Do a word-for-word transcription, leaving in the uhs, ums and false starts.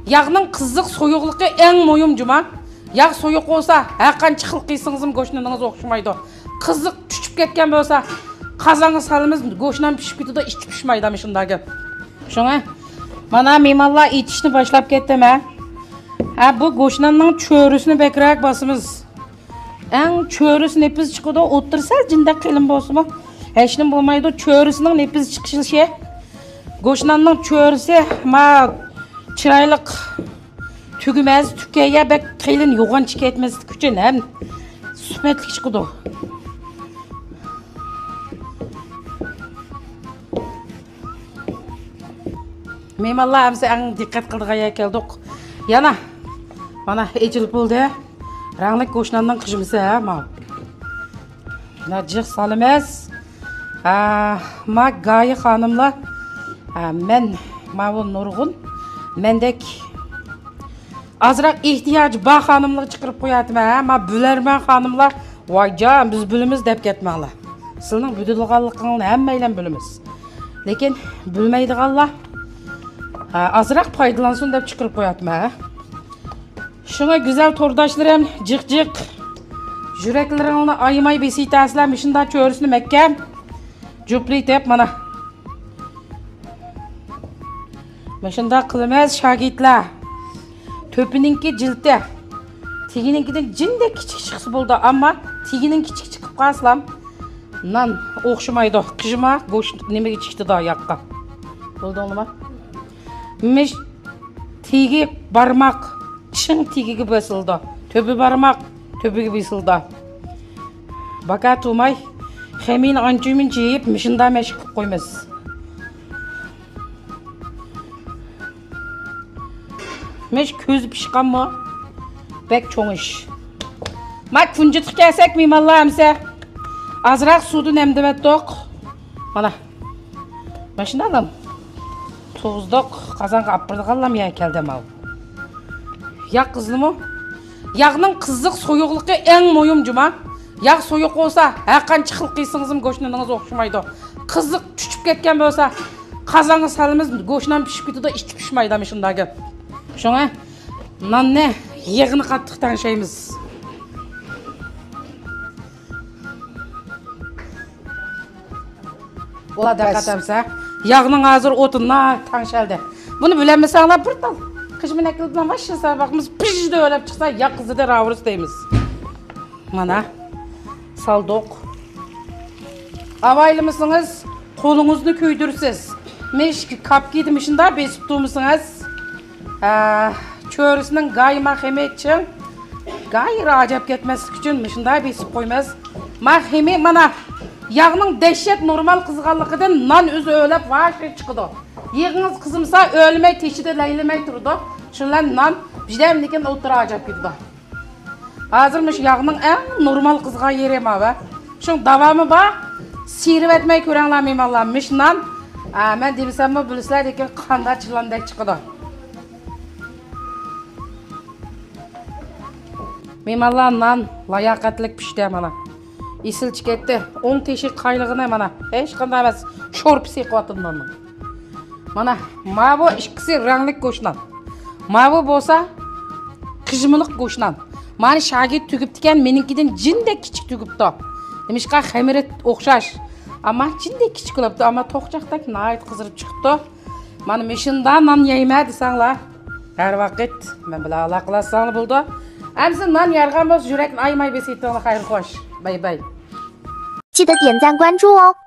Yağның qızıq soyuqlıqı ən moyum cuma. Yağ soyuq olsa, әқанчы қыл қисіңізім go'shniniz o'xshamaydi. Qızıq tushib ketgan bo'lsa, qazonga salimiz go'shnan pishib ketadi, ichi pishmaydi mana shundagi. Shunga mana memallar etishni boshlab ketdim ha. Ha bu go'shnanning cho'risini bekrak bosimiz. Eng cho'risi nepiz chiqadi, o'tirsa jinda qilin bo'lsa-mu, hech nim bo'lmaydi. Cho'risining nepiz chiqishi, go'shnanning cho'risi ma chiroyliq tugmaz, tukkaya bek qilin yo'g'on chiqetmaslik uchun ham suhbatlik chiqadi. Memallar hamsa eng diqqat qildigan keldik. Yana mana ejil bo'ldi. Ranglik go'shnanning qishmisi ha, ma. Na jiq salimiz. Ha, ma Gayi xonimlar. Ha, men Mavo Nurg'un mendek azroq ehtiyoj bor xonimlar chiqarib qo'yatma ha. Ma bularman xonimlar. Voyjon, biz bilamiz deb ketmanglar. Sizning budilganligingizni hammaylar bilamiz. Lekin bilmaydiganlar azroq foydalansin deb chiqarib qo'yatma ha. Şuna güzel tordaşlarım, cık cık. Yüreklerini ayımay besitaslar, mişinda çöğrüsünü mekkem. Cüpleyip hep bana. Mişinda kılımız şagitler. Töpüninki ciltte. Tigininki'den cinde küçük çıksı buldu ama tiginin küçük çıkıp kalsam. Nan okşumaydı. Kıcıma goş nemege çıktı daha yakka. Buldu onu mu? Miş tigi barmak. Çın tigiga basıldı. Töbü barmak, töbüge basıldı. Baka tuğmay, hemin ancumin jeyip, mişinda meşik koymaz. Meş köz pişkan mı? Bek çoğun iş. Mak funcutuk gelsek mimallah hamse. Azrak sudu nemdemettik. Mana. Maşında alam. Tuğuzduk, kazanға apırdık allam ya keldim al. Yağ qızlı mı? Yağның qızıq soyuqlıqı eng moyum cuma. Yağ soyuq olsa, әқанчы қыл қисіңізім go'shniniz o'xshamaydi. Qızıq tushib ketgan bo'lsa, qazonga salimiz go'shnan pishib ketadi, ichi pishmaydi mana shundagi. Shunga nonni yig'ini qattiq tanishaymiz. Ola daqatamsa, yağның hozir o'tinna tanishaldi. Buni bilmasanglar bir tal. Kışımın ekildiğinden başlaysa bakımız pişde öyle çıksa ya kızı da ravruz deyimiz. Mana saldık. Avaylı mısınız? Kolunuzunu köydürürsünüz. Meşki kap giydim işinde besip tuğmuşsunuz. Çöğrüsünün gayı mahkeme için gayı racap ketmesi için işinde besip koymaz. Mahkeme mana yağının dehşet normal kızğanlıqıdan nan özü öylep vaşı çıkıdı. Yığınız kızımsa ölmey teşhide leylemey durdu. Şunlar nan bizden oturacak gibi. Hazırmış yağının en normal kızga yerim abi. Şun davamı var. Sirip etmeyi körenler mimallanmış nan. Ben demesem mi bilsizler dekin kanda çılandak çıkıdı. Mimallar nan layakatlik pişti mana. Isil çıketti. on teşik kaylığına mana. Hiç kanda emas. Şorpisi kuatından. Mana ma bu ikkisi ranglik go'shnan. Ma bu bo'lsa qijimliq go'shnan. Mani shagit tugibdikan, meninkidan jindek kichik tugibdi. Demishqa xamiri o'xshash. Ammo jindek kichik bo'libdi, ammo to'qchaqdak nayt qizirib chiqdi. Mana meshinda non yeyma desanglar, har vaqt men bilan aloqalasanglar bo'ldi. Amsi non yargan bo'lsa yurakni aymay besaytinglar, xayr xo'sh. Bay bay. 记得点赞关注哦。